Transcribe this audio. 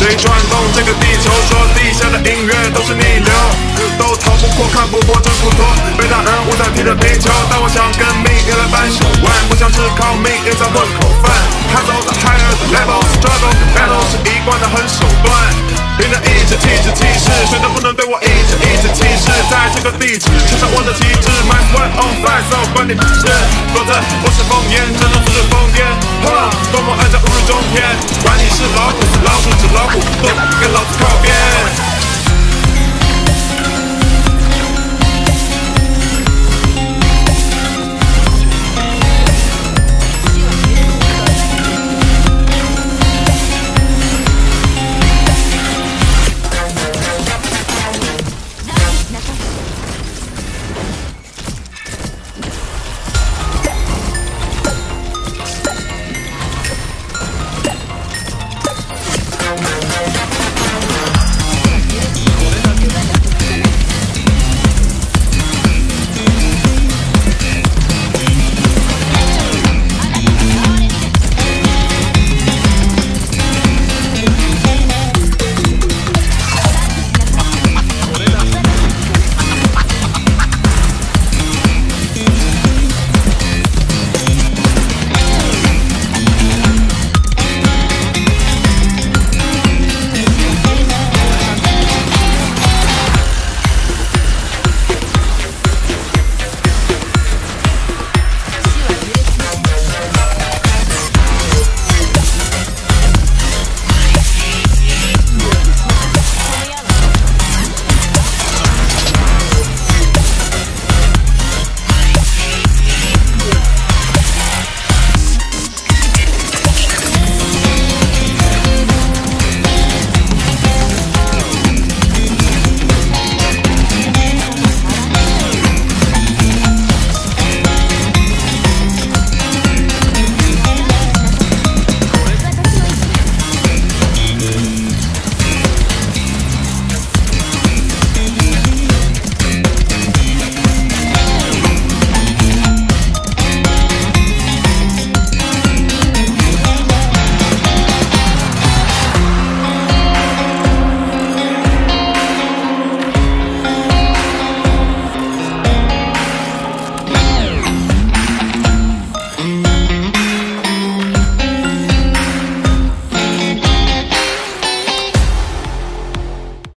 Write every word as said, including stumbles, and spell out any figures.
谁转动这个地球？说地下的音乐都是逆流，都逃不过看不破这苦托。被大人物代替了皮球，但我想跟命运来掰手腕，不想只靠命运在混口饭。Hustle the higher the level, struggle the battle 是一贯的狠手段。别人一直提着提示，谁都不能对我一直一直歧视。在这个地址，牵上我的旗帜 ，My one on five， so 关你屁事。否则我是烽烟，这种只是疯癫。多么按照误入中天，管你是老虎是老鼠是老虎，都跟老子靠边。